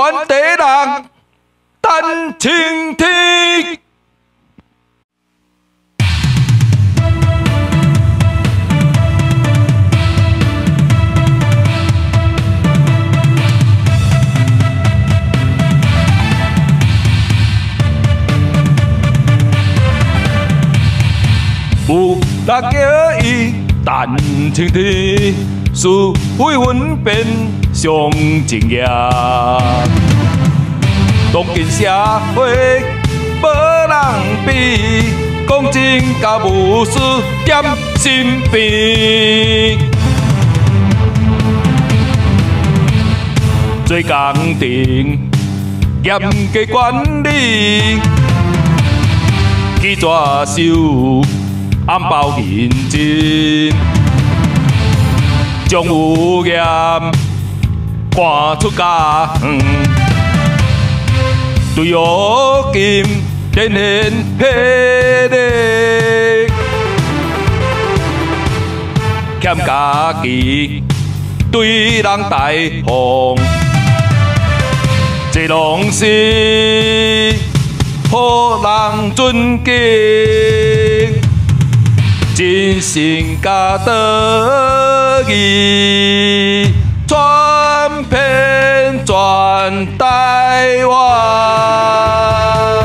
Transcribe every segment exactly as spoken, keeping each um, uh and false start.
原地人等晴天。有人叫伊等晴天，是非分辨上正业。当今社会无人比，讲真甲无私点心病。做工程严格管理，去抓收。暗包认真，将有业赶出家园，对恶金展现魄力，欠家己对人大方，这拢是互人尊敬。真心甲道义，传遍全台湾。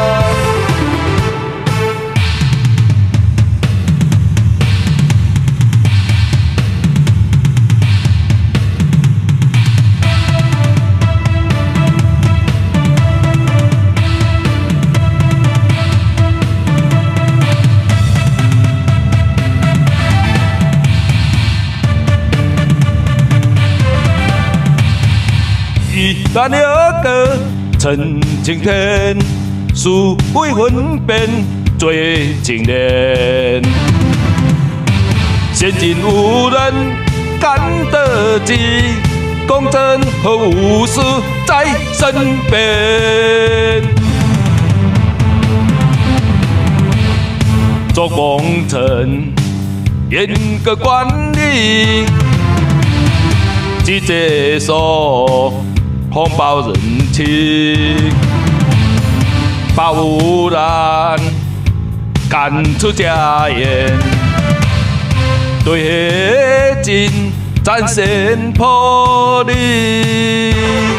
咱了个陈晴天，是非分辨做情人。先前有人敢得志，讲真好有事在身边。做工程严格管理，职责所。谎报人情，把污染赶出家园，对黑金展现魄力。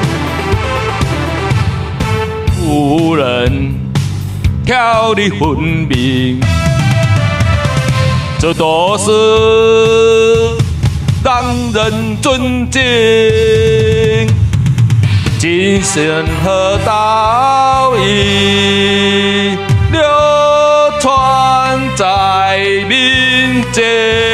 有人挑你分明，这都是让人尊敬。精神和道义流传在民间。